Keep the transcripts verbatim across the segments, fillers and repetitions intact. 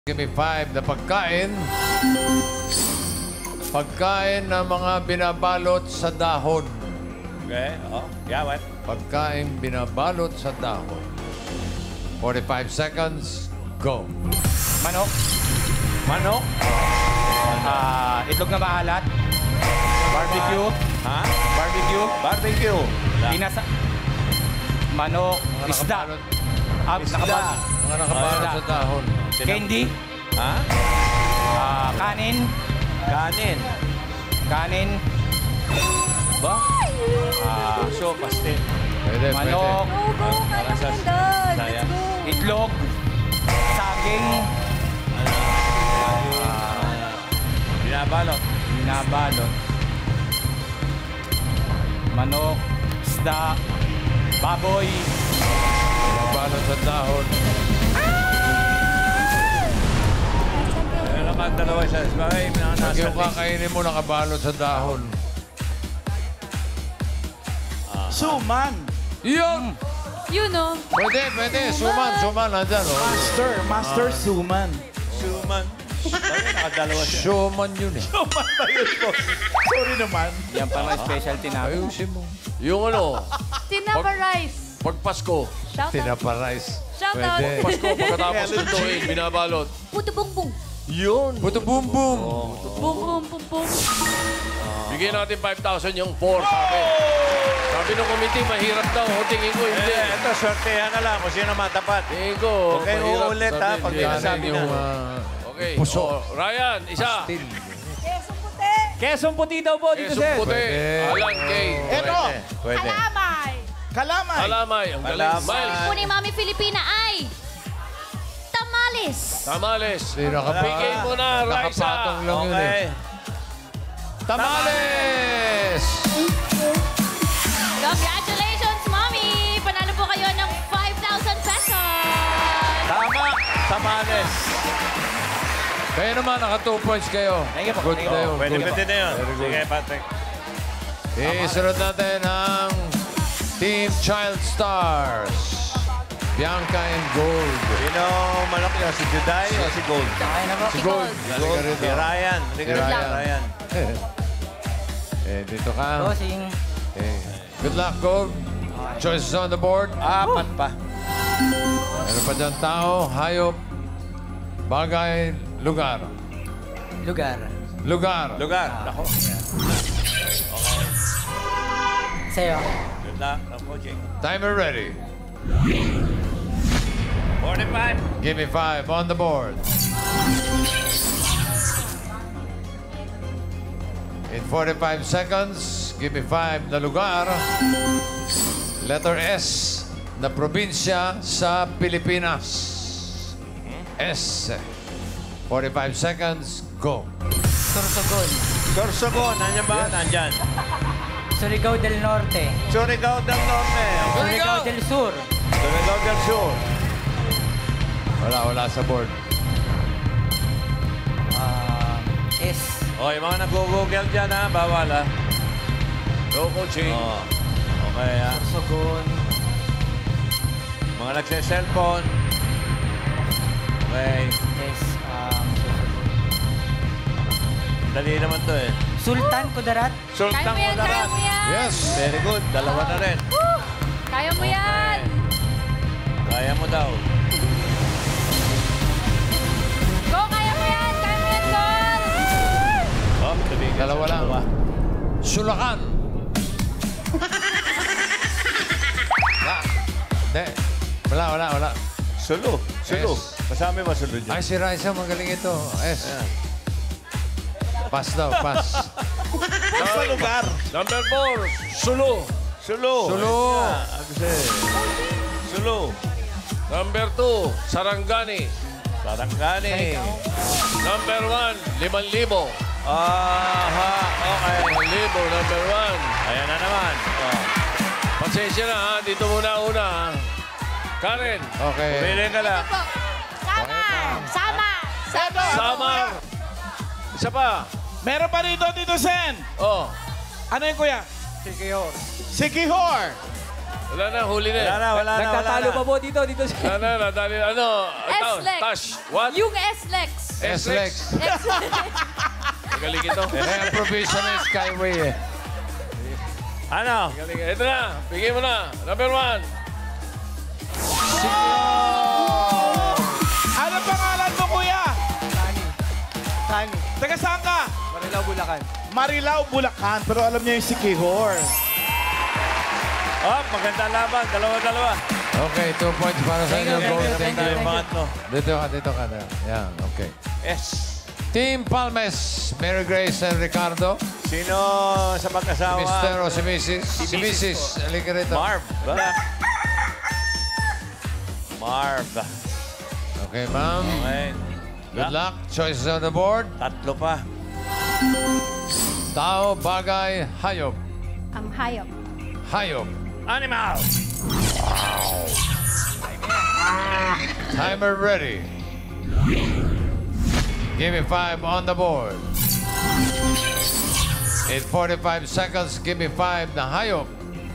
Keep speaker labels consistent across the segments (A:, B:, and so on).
A: Give me five na pagkain. Pagkain na mga binabalot sa dahon.
B: Okay. Oh, yeah, what?
A: Pagkain binabalot sa dahon. forty-five seconds. Go.
C: Manok.
B: Manok?
C: Ah, itlog na maalat. Barbecue.
B: Ha?
C: Barbecue.
B: Barbecue.
C: Inasa. Manok.
A: Mga
C: Isda.
A: nakabalot-
C: Ah,
B: Isda.
C: nakabal-
A: Mga nakabalot
C: Isda.
A: sa dahon.
C: Candy.
B: Ha?
C: Ah, kanin.
B: Kanin.
C: Kanin.
B: Ba? Ah, so, pastel.
A: Pwede,
C: Manok.
A: pwede.
D: Go, go, kaya mo yan, Dad.
B: Saya.
D: Let's go.
C: Itlog. Saging.
B: Ano? Ah, binabalot.
C: Binabalot. Manok. Isda. Baboy.
A: Binabalot sa dahon.
B: Meron kang dalawa siya. Sabay,
A: Pag
B: nasa
A: yung kakainin mo nakabalot sa dahon.
E: Suman.
A: Yun!
D: Yun, oh.
A: Pwede, pwede. Suman, suman. Nandyan, oh.
E: Master. Master Suman.
B: Suman. Sabay, nakadalawa siya.
A: Suman yun, eh.
E: Suman ba yun po? Sorry naman.
C: Yan pa mga specialty namin.
A: Ayusin mo. Yung ano,
D: Tinapa rice.
A: pag Pasko,
D: Shout out.
A: tinapa rice.
D: Shout out.
A: Pwede.
F: Pasko, pagkatapos lutuin, binabalot.
D: Puto bung bung.
F: Yun.
A: Puto bum bum.
D: Bung bung bung bung.
F: Bigyan natin five thousand yung four, sabi. Sabi ng committee, mahirap daw. O, tingin ko, hindi.
B: Eh, ito, sortehan na lang kung sino matapat.
F: Tingin ko,
B: Huwag kayong
F: mahirap
B: uulit, ha,
F: sabihin.
B: pag
F: Hindi.
B: may nasabi
A: yung
B: na.
A: ah,
F: Okay.
A: puso.
F: O, Ryan, isa.
A: Pastil.
C: Quesong puti daw po dito,
F: Kesong
C: sir.
F: puti.
A: Pwede.
F: Alan Kay.
E: Eto.
B: Pwede.
D: Kalamay.
E: Kalamay.
F: Alamay. Ang galing.
B: Kalamay.
F: Miles.
D: Po ni Mami Filipina ay tamales.
F: Tamales.
A: Hindi nakapa-
F: Bigay mo na, Raisa.
A: Nakapatong lang yun,
B: Okay.
A: eh. Tamales!
D: Congratulations, Mami! Panalo po kayo ng five thousand pesos.
B: Tama. Tamales.
A: Kaya naman, naka two points kayo.
C: Thank you po.
A: Good
C: Thank you
A: na
C: po.
A: yun.
B: Pwede,
A: Good.
B: pwede na yun.
A: Very good.
B: Sige, Patrick.
A: Isunod natin ang Team Child Stars. Bianca and Gold.
B: Sino manok niya? Si Juday o si Gold?
C: Kaya na po.
A: Si
D: Si
A: Gold.
D: Gold.
A: Halika
B: Gold.
A: rito.
B: Si Ryan. Halika
A: Si
B: rito,
A: Ryan.
B: Ryan.
A: Eh, dito ka.
C: Bossing.
A: Eh, good luck, Gold. Choices on the board.
B: Apat pa.
A: Meron pa dyan tao, hayop, bagay, lugar.
C: Lugar.
A: Lugar.
B: Lugar. Ako.
C: Sa'yo.
B: Good luck. Ako, Jake.
A: Timer ready.
B: forty-five.
A: Give me five on the board. In forty-five seconds, give me five na lugar. Letter S na probinsya sa Pilipinas. S. forty-five seconds, go.
C: Sorsogon.
B: Sorsogon. Nandiyan ba? Nandyan.
C: Surigao del Norte.
B: Surigao del Norte.
C: Surigao del Sur.
B: Surigao del Sur.
A: Wala, wala sa board.
C: Ah, S.
B: O, yung mga nag-google dyan, ha? Bawal, ha?
F: No coaching.
B: Oo. Okay, ha?
C: Sorsogon.
B: Mga nagse-cellphone. Okay.
C: S. Um, Sorsogon.
B: Dali naman to, eh.
C: Sultan Kudarat.
D: Kaya
B: Sultan
D: mo yan, kaya
B: Kudarat.
D: mo yan.
A: Yes.
B: Very good. Dalawa na rin.
D: Woo! Kaya mo yan.
B: Kaya mo daw.
D: Go, kaya mo yan. Kaya mo yan, Gold.
B: Oh, sabihin ka
A: Dalawa
B: sa
A: lang.
B: dalawa.
A: Sulakan. Wala. Hindi. Wala, wala, wala.
B: Sulu. Sulu.
A: Yes.
B: Kasama ba sulu dyan?
A: Ay, si Raisa, magaling ito. S.
B: Ayan.
A: Pass daw, pass.
B: Sa lugar.
F: Number four, Sulu.
B: Sulu.
A: Sulu.
B: Ayan. Ano siya, eh? Sulu.
F: Number two, Sarangani.
B: Sarangani.
F: Number one, Liman Libo.
B: Aha. Okay.
F: Liman Libo, number one.
B: Ayan na naman. Oh.
F: Pasensya na ha, dito muna una ha. Karen,
A: Okay.
B: Pumili ka lang.
D: Po. Sama. Sama. Sama.
F: Samar. Isa pa.
E: Meron pa rito, Tito Sen.
F: Oh,
E: Ano yun, kuya?
C: Sikihor.
E: Sikihor.
F: Wala na, huli na.
B: Wala na, wala na, wala
G: Nagtatalo
B: na.
G: pa po dito, dito siya.
F: Wala na, nadali. Ano? Tash.
D: S-Lex.
F: Tash. What?
D: Yung S-Lex.
A: S-Lex.
F: Magaling ito.
A: Eh, ang provision is Skyway eh.
B: Ano?
F: Magaling. Ito na. Bigyan mo na. Number one.
E: Ano pangalan mo, kuya?
G: Tani. Tani.
E: Taga saan ka?
G: Marilao, Bulacan.
E: Marilao, Bulacan. Pero alam niya yung si Kihor.
B: Oh, maganda laban. Dalawa-dalawa.
A: Okay, two points para sa inyo.
C: Thank you,
A: both.
C: thank you,
A: Thank
C: thank
A: you.
B: Yung pangatlo.
A: Dito ka, dito ka. Yan, okay.
B: S.
A: Team Palmes, Mary Grace and Ricardo.
B: Sino sa
A: Si
B: mag-asawa?
A: Mister o si Missus Si
B: Missus
A: Missus Halika rito.
B: Marv. Ba? Marv.
A: Okay, ma'am.
B: Okay.
A: Good luck. Choices on the board.
B: Tatlo pa.
A: Tao, bagay, hayop.
D: Ang hayop.
A: Hayop.
B: Animal.
A: Timer ready. Give me five on the board. In forty-five seconds, give me five na hayop.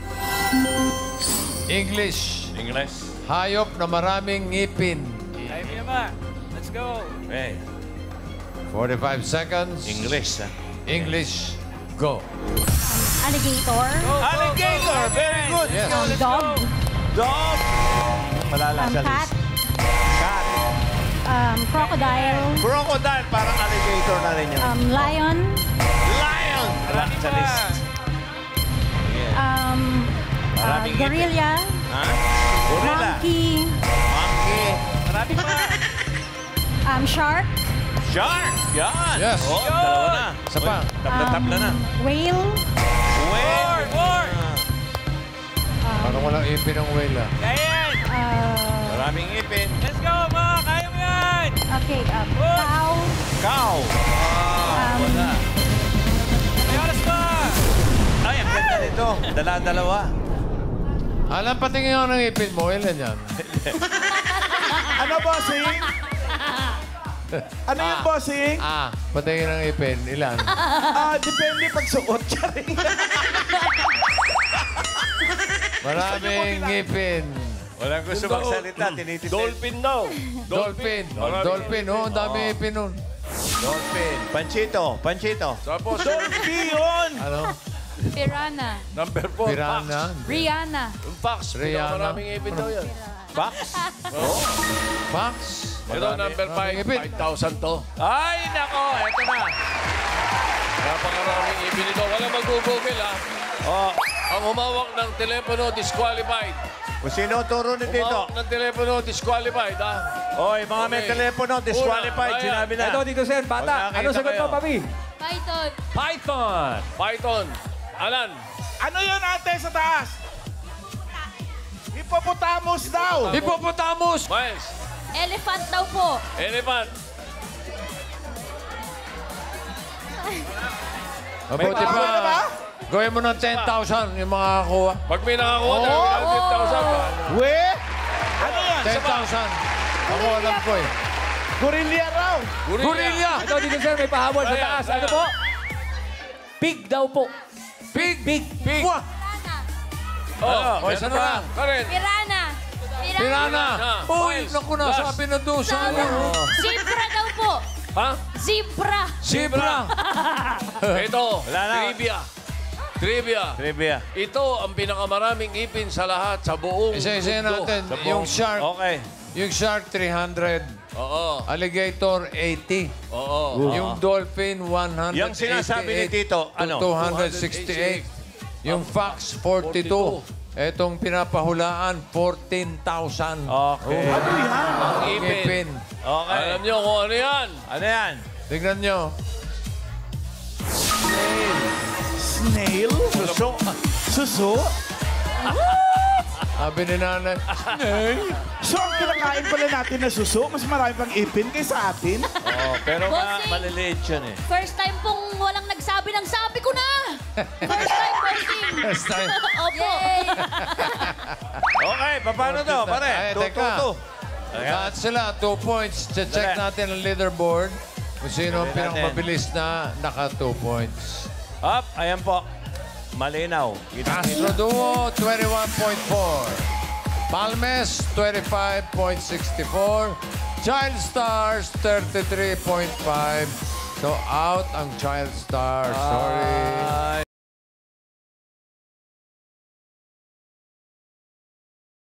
A: English.
B: English.
A: Hayop na maraming ngipin.
G: Time niya ba? Let's go.
B: Okay.
A: forty-five seconds.
B: English. ah.
A: English. Go.
D: Alligator.
B: Alligator. Very good.
A: Yes.
D: Um, dog.
B: Dog. Malala
D: Um,
B: sa
D: cat.
B: list. Cat.
D: Um, crocodile.
B: Crocodile. Parang alligator na rin yun.
D: Um, lion.
B: Lion. Wala sa list.
D: Um, uh,
B: Maraming ngipin.
D: gorilla.
B: Ha? Gorilla.
D: Monkey.
B: Monkey. Marami pa.
D: Um, shark.
B: Shark. Yan.
A: Yes.
B: Oh, dalawa na.
A: Isa pa.
D: Um,
B: Tabla-tabla na.
D: Whale.
B: Whale. Whale.
A: Parang walang ipin ng whale ah.
G: Kayan!
D: Uh,
B: Maraming ipin.
G: Let's go, mga! Kaya mo yan!
D: okay, um, cow.
B: Cow.
D: Um,
B: Wala.
G: May oras pa!
B: Ay, ang ganda nito. Dala-dalawa.
A: Alam, patingin ako ng ipin mo. Ilan yan?
E: Ano, bossing? Ano yung bossing?
A: Ah, patingin ng ipin. Ilan?
E: Ah, depende pag suot ka rin.
A: Maraming ngipin.
B: Walang gusto magsalita. Tinititin.
F: Dolphin daw.
A: Dolphin. Dolphin. Oh, ang dami ipin nun.
B: Dolphin. Panchito. Panchito.
F: Tapos,
E: Dolphin!
A: Ano?
D: Piranha.
F: number four,
A: Piranha.
D: Rihanna.
F: Fox. Yung Fox.
A: Rihanna.
F: Maraming ipin daw yan.
B: Fox.
A: Fox.
F: Ito, number five.
A: Maraming ipin.
F: five thousand to.
B: Ay, nako. Eto na.
F: Napakaraming ipin ito. Walang mag-google, ha?
B: Oh,
F: Ang humawak ng telepono, disqualified.
B: kung sino turo ni Tito?
F: Humawak ng telepono, disqualified, ha?
B: Oy, mga may
F: Okay.
B: telepono, disqualified.
F: Una,
B: Sinabi na.
G: Ito, dito, sir. Bata.
B: Huwag nakita
G: Ano sagot
B: kayo.
G: mo, Papi?
D: Python.
G: Python.
F: Python. Alan.
E: Ano yun, ate, sa taas? Hippopotamus daw.
A: Hippopotamus.
F: Miles.
D: Elephant daw po.
F: Elephant.
A: Mabuti
E: Tama na ba?
A: pa. Gawin mo ng ten thousand yung mga kuha.
F: Pag may nakakuha,
E: Oo.
F: oh, ten thousand.
E: We? Ano yan?
A: ten thousand. Ako alam ko eh.
E: Gorilla raw.
A: Gorilla.
G: Ito, dito, sir. May pahabol sa
F: Ayan,
G: taas. Ano
F: ayan.
G: po? Pig daw po.
A: Pig.
G: Pig.
F: Pig.
A: Wah.
F: Oh,
A: Ano?
F: oh,
A: Isa
F: isa
A: na
F: na.
A: lang.
F: Karen.
D: Piranha.
A: Pirana.
F: Ah,
A: Uy,
F: Miles.
A: naku na.
F: Last.
A: Sabi na doon sa ano.
D: Zebra daw po.
F: Ha?
D: Zebra.
A: Zebra.
F: Ito.
B: Wala na.
F: Trivia. Trivia.
B: Trivia.
F: Ito ang pinakamaraming ipin sa lahat, sa buong
A: Isa-isa
F: mundo.
A: natin.
F: Sa buong-
A: Yung shark.
B: Okay.
A: Yung shark, three hundred.
F: Oo.
A: Alligator, eighty.
F: Oo.
A: Yung dolphin, one hundred
B: Yung sinasabi ni Tito, ano?
A: two hundred sixty-eight. Yung fox, forty-two. Etong pinapahulaan, fourteen thousand.
B: Okay.
F: Ang ipin.
A: Ngipin.
B: Okay.
F: Alam niyo kung ano yan?
B: Ano yan?
A: Tignan nyo.
E: Snail?
B: Suso.
E: Suso?
A: Sabi ni nanay,
E: So, ang kinakain pala natin na suso, mas marami pang ipin kaysa atin.
B: Oh, pero ma
D: Bossing.
B: maliliit yun eh.
D: First time pong walang nagsabi ng sabi ko na. First time, bossing.
A: first time.
D: Opo.
B: Okay, paano to, pare?
A: Ay,
B: Two,
A: teka.
B: two, two.
A: Lahat sila, two points. Check
B: Dali.
A: natin ang leaderboard. Kung sino ang
B: Dali natin.
A: pinakamabilis na naka two points.
B: Up, ayan po. Malinaw.
A: Astro Duo, twenty-one point four. Palmes, twenty-five point six four. Child Stars, thirty-three point five. So, out ang Child Stars. Sorry.